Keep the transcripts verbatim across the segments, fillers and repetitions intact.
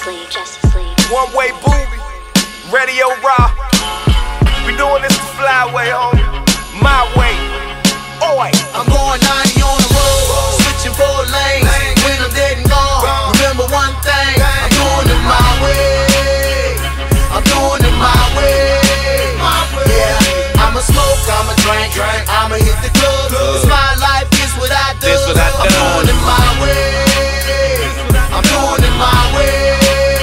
Justice League, Justice League. One way Boobe, Radio Rock. We doing this the flyway, homie. My way. Oi. I'm going ninety on the road, switching four lanes. When I'm dead and gone, remember one thing. I'm doing it my way. I'm doing it my way. Yeah, I'ma smoke, I'ma drink, I'ma hit the club. It's my life, it's what I do. I'm doing it my way. I'm doing it my way.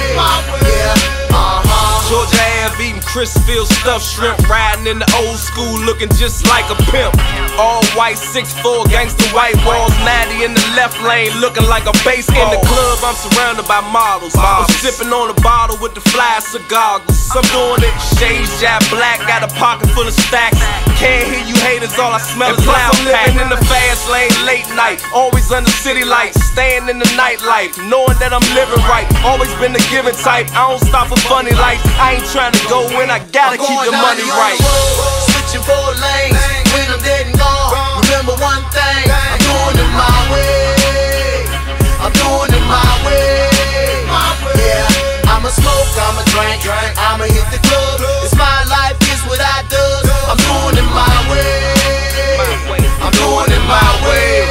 Yeah, uh-huh. Georgia Ave eating Crisfield stuffed shrimp, riding in the old school, looking just like a pimp. All white, six foot four, gangster white walls, ninety in the left lane, looking like a bass in the club. I'm surrounded by models. I'm sipping on a bottle with the fly cigar goggles. I'm doing it, shades, jab black, got a pocket full of stacks. Can't hear you haters, all I smell is loud. I'm living in the fast lane, late night, always under city lights, staying in the nightlife, knowing that I'm living right. Always been the giving type, I don't stop for funny lights. I ain't trying to go in, I gotta keep the money right. Switching four lanes, when I'm dead and gone, remember one thing. I'm doing it my way. I'm doing it my way. Yeah, I'ma smoke, I'ma drink, I'ma hit the club. It's my life, it's what I do. I'm doing it my way. I'm doing it my way.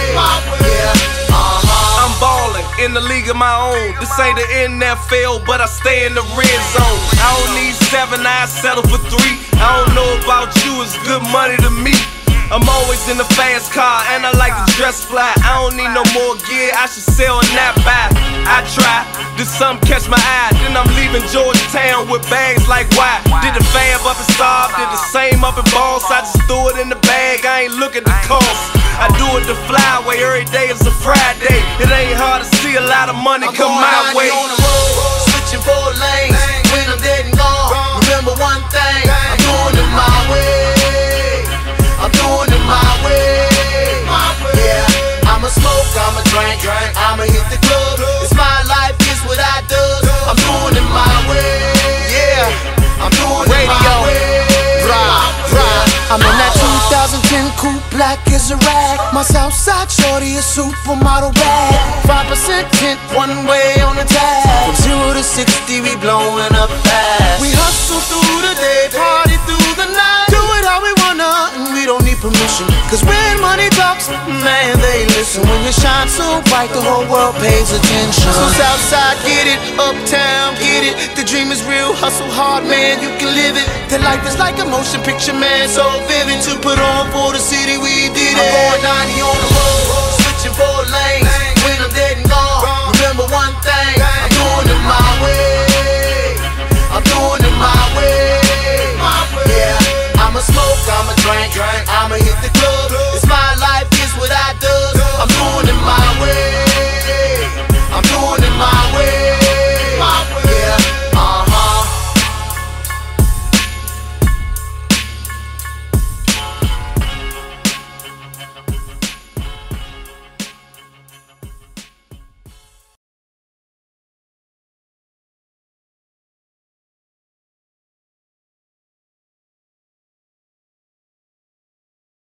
Yeah, uh-huh. I'm ballin' in the league of my own. This ain't the N F L, but I stay in the red zone. I don't need seven, I settle for three. I don't know about you, it's good money to me. I'm always in the fast car, and I like to dress fly. I don't need no more gear, I should sell and not buy. I try, did something catch my eye, then I'm leaving Georgetown with bags like why? Did the fab up in Saab, did the same up in Boss. I just threw it in the bag, I ain't look at the cost. I do it the flyway, every day is a Friday. It ain't hard to see a lot of money come my way. On the road, switching four lanes, when I'm dead and gone, remember one thing. I'm doing it my way. I'm doing it my way. Yeah, I'ma smoke, I'ma drink, I'ma hit the club. It's my life, it's what I do. I'm doing it my way. Yeah, I'm doing it my way. I'm in that two thousand ten coupe, black as a rag. My Southside shorty a supermodel bag. Five percent tint, one way on the tag. From zero to sixty, we blowing up fast. We hustle through the day, party through the night. Do it how we wanna, and we don't need permission. Cause when money talks, man, they listen. When you shine so bright, the whole world pays attention. So Southside, get it, uptown, get it. The dream is real, hustle hard, man, you can live it. The life is like a motion picture, man, so vivid. To put on for the city, we did it. I'm going ninety on the road, switching four lanes.